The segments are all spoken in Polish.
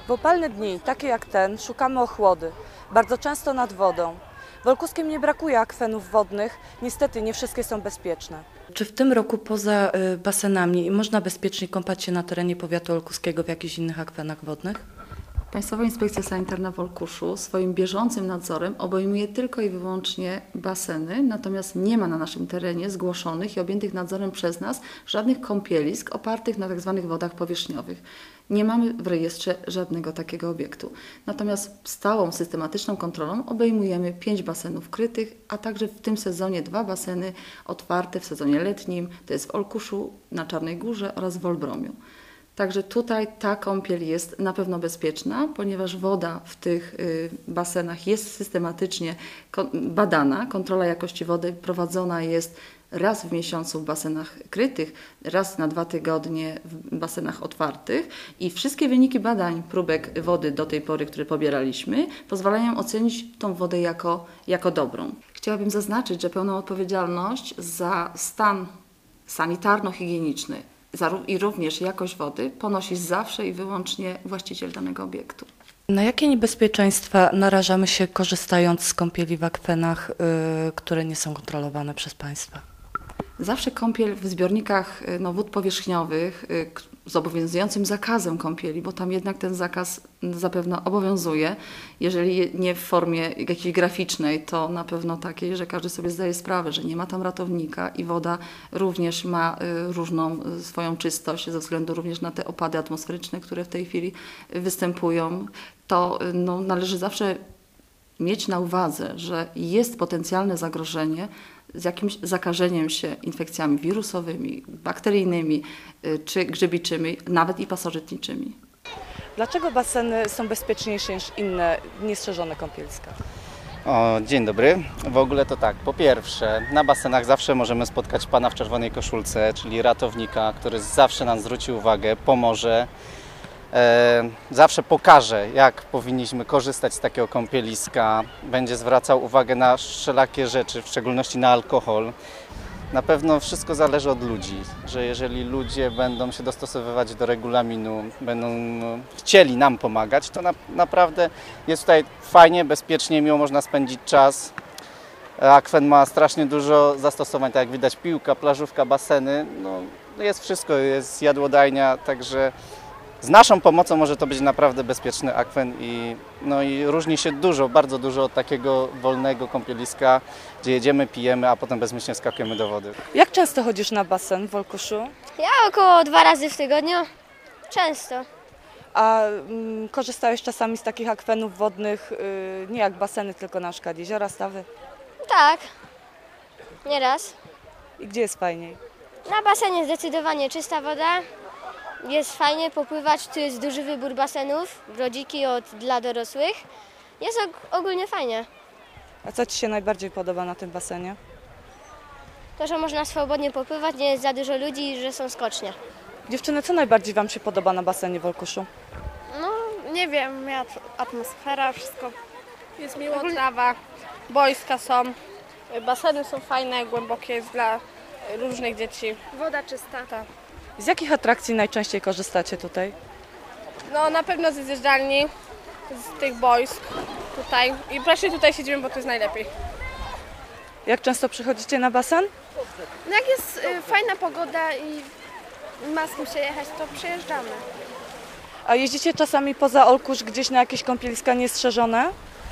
W upalne dni, takie jak ten, szukamy ochłody, bardzo często nad wodą. W Olkuskiem nie brakuje akwenów wodnych, niestety nie wszystkie są bezpieczne. Czy w tym roku poza basenami można bezpiecznie kąpać się na terenie powiatu olkuskiego w jakichś innych akwenach wodnych? Państwowa Inspekcja Sanitarna w Olkuszu swoim bieżącym nadzorem obejmuje tylko i wyłącznie baseny, natomiast nie ma na naszym terenie zgłoszonych i objętych nadzorem przez nas żadnych kąpielisk opartych na tzw. wodach powierzchniowych. Nie mamy w rejestrze żadnego takiego obiektu. Natomiast stałą, systematyczną kontrolą obejmujemy 5 basenów krytych, a także w tym sezonie 2 baseny otwarte w sezonie letnim, to jest w Olkuszu, na Czarnej Górze oraz w Olbromiu. Także tutaj ta kąpiel jest na pewno bezpieczna, ponieważ woda w tych basenach jest systematycznie badana. Kontrola jakości wody prowadzona jest raz w miesiącu w basenach krytych, raz na 2 tygodnie w basenach otwartych i wszystkie wyniki badań próbek wody do tej pory, które pobieraliśmy, pozwalają ocenić tą wodę jako dobrą. Chciałabym zaznaczyć, że pełną odpowiedzialność za stan sanitarno-higieniczny i również jakość wody ponosi zawsze i wyłącznie właściciel danego obiektu. Na jakie niebezpieczeństwa narażamy się, korzystając z kąpieli w akwenach, które nie są kontrolowane przez państwa? Zawsze kąpiel w zbiornikach wód powierzchniowych z obowiązującym zakazem kąpieli, bo tam jednak ten zakaz zapewne obowiązuje, jeżeli nie w formie jakiejś graficznej, to na pewno takiej, że każdy sobie zdaje sprawę, że nie ma tam ratownika i woda również ma różną swoją czystość ze względu również na te opady atmosferyczne, które w tej chwili występują, to należy zawsze mieć na uwadze, że jest potencjalne zagrożenie z jakimś zakażeniem się infekcjami wirusowymi, bakteryjnymi czy grzybiczymi, nawet i pasożytniczymi. Dlaczego baseny są bezpieczniejsze niż inne niestrzeżone kąpieliska? Dzień dobry. W ogóle to tak, po pierwsze, na basenach zawsze możemy spotkać pana w czerwonej koszulce, czyli ratownika, który zawsze nam zwróci uwagę, pomoże. Zawsze pokaże, jak powinniśmy korzystać z takiego kąpieliska, będzie zwracał uwagę na wszelakie rzeczy, w szczególności na alkohol. Na pewno wszystko zależy od ludzi, że jeżeli ludzie będą się dostosowywać do regulaminu, będą chcieli nam pomagać, to naprawdę jest tutaj fajnie, bezpiecznie, miło można spędzić czas. Akwen ma strasznie dużo zastosowań, tak jak widać, piłka, plażówka, baseny, jest wszystko, jest jadłodajnia, także z naszą pomocą może to być naprawdę bezpieczny akwen i różni się bardzo dużo od takiego wolnego kąpieliska, gdzie jedziemy, pijemy, a potem bezmyślnie skakujemy do wody. Jak często chodzisz na basen w Olkuszu? Ja około 2 razy w tygodniu. Często. A korzystałeś czasami z takich akwenów wodnych, nie jak baseny, tylko na przykład jeziora, stawy? Tak. Nieraz. I gdzie jest fajniej? Na basenie zdecydowanie czysta woda. Jest fajnie popływać, tu jest duży wybór basenów, brodziki dla dorosłych. Jest ogólnie fajnie. A co Ci się najbardziej podoba na tym basenie? To, że można swobodnie popływać, nie jest za dużo ludzi i że są skocznie. Dziewczyny, co najbardziej Wam się podoba na basenie w Olkuszu? No, nie wiem, atmosfera, wszystko. Jest miło, trawa, boiska są, baseny są fajne, głębokie, jest dla różnych dzieci. Woda czysta. Tak. Z jakich atrakcji najczęściej korzystacie tutaj? No, na pewno ze zjeżdżalni, z tych boisk tutaj i właśnie tutaj siedzimy, bo to jest najlepiej. Jak często przychodzicie na basen? No, jak jest fajna pogoda i ma z kim się jechać, to przyjeżdżamy. A jeździcie czasami poza Olkusz gdzieś na jakieś kąpieliska niestrzeżone?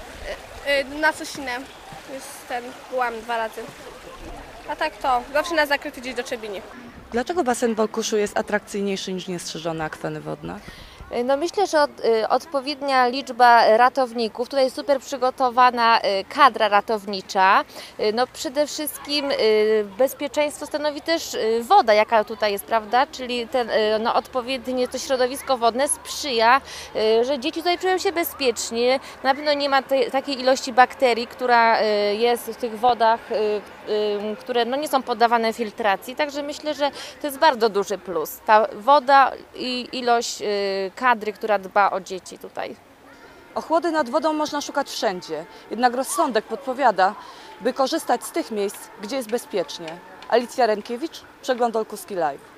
Na Sosinę byłam 2 razy. A tak to, zawsze na zakryty gdzieś do Trzebini. Dlaczego basen w Olkuszu jest atrakcyjniejszy niż niestrzeżone akweny wodne? No myślę, że odpowiednia liczba ratowników, tutaj jest super przygotowana kadra ratownicza. No przede wszystkim bezpieczeństwo stanowi też woda, jaka tutaj jest, prawda? Czyli odpowiednie to środowisko wodne sprzyja, że dzieci tutaj czują się bezpiecznie. Na pewno nie ma takiej ilości bakterii, która jest w tych wodach, które nie są poddawane filtracji. Także myślę, że to jest bardzo duży plus. Ta woda i ilość kadry, która dba o dzieci tutaj. Ochłody nad wodą można szukać wszędzie, jednak rozsądek podpowiada, by korzystać z tych miejsc, gdzie jest bezpiecznie. Alicja Rękiewicz, Przegląd Olkuski Live.